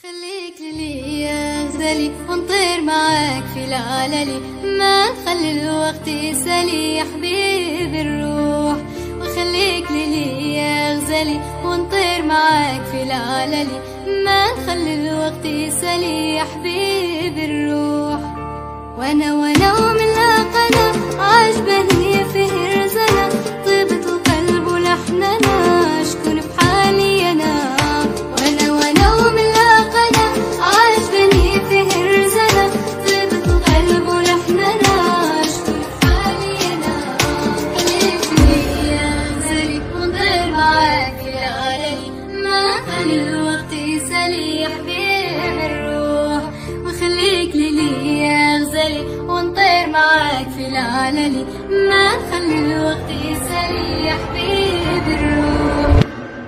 خليك لي يا غزالي ونطير معاك في العلالي، ما نخلي الوقت يسالي يا حبيبي الروح. وخليك لي يا غزالي ونطير معاك في العلالي، ما نخلي الوقت يسالي يا حبيبي الروح. وانا ومن لاقنا عجبني فيه رزنا، طيبة القلب ولحننا شكون بحالي انا. وانا ومن لاقنا عجبني فيه رزنا، طيبة القلب ولحننا شكون بحالي انا. خليك لي يا غزالي ونطير معاك في العلالي، ما خلي الوقت يسالي يا حبيبي الروح. وخليك لي يا غزالي ونطير معاك في العلالي، ما نخلي الوقت يسالي يا حبيبي الروح.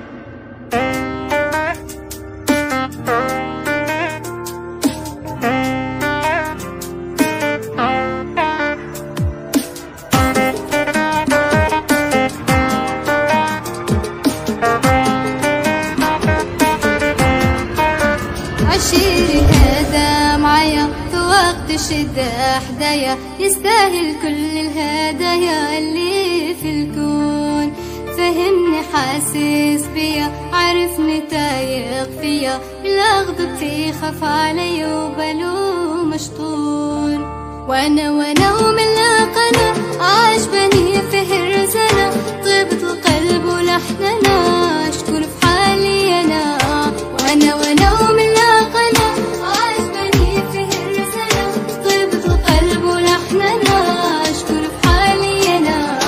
عشيري هذا معايا في وقت الشدة حدايا، يستاهل كل الهدايا اللي في الكون. فهمني حاسس بيا، عرفني تايق فيا، لا غضبتي خاف علي وبالو مشطور. وانا ومن لاقنا عجبني فيه رزنا، طيبة القلب ولحننا شكون في حالي انا. وانا ومن لاقنا عجبني فيه رزنا، طيبة القلب ولحننا شكون في حالي انا.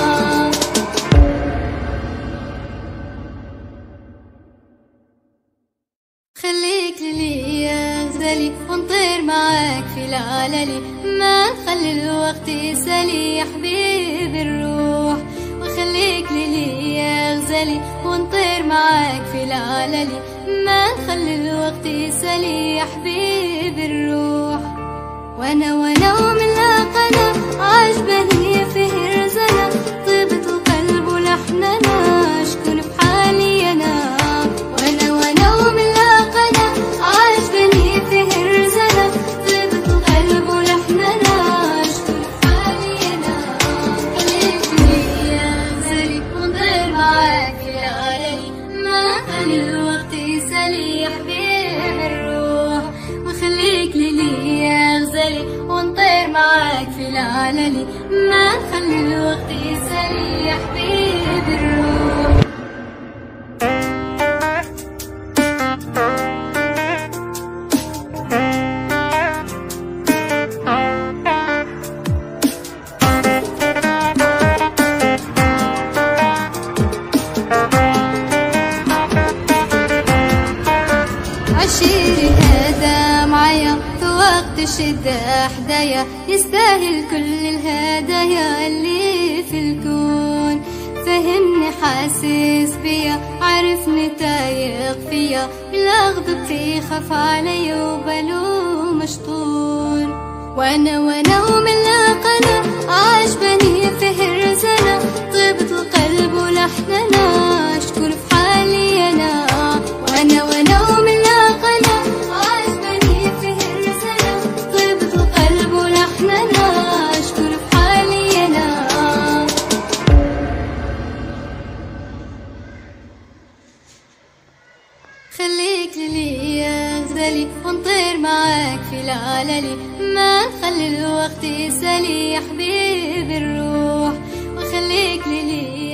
خليك لي يا غزالي ونطير معاك في العلالي، ما نخلي الوقت يسالي يا حبيبي الروح. وخليك لي يا غزالي ونطير معاك في العلالي، ما نخلي الوقت يسالي يا حبيبي الروح. وانا ومن لاقنا عجبني فيه رزنا، طيبة القلب ولحننا شكون بحالي انا. وانا ومن لاقنا عجبني فيه رزنا، طيبة القلب ولحننا شكون بحالي انا. خليك لي يا غزالي ونطير معاك في العلالي، ما خلي الوقت يسالي يا حبيبي الروح. وخليك لي يا غزالي ونطير معاك في العلالي، ما نخلي الوقت يسالي يا حبيبي الروح. عشيري هذا معايا في وقت الشدة حدايا، يستاهل كل الهدايا اللي في الكون. فهمني حاسس بيا، عرفني تايق فيا، لا غضبتي خاف علي وبالو مشطور. وانا ومن لاقنا عجبني فيه رزنا، طيبة القلب ولحننا شكون في حالي انا. وانا ومن لاقنا عجبني فيه رزنا، طيبة القلب ولحننا شكون في حالي انا. خليك لي يا غزالي ونطير معاك في العلالي، ما نخلي الوقت يسالي يا حبيبي الروح. وخليك لي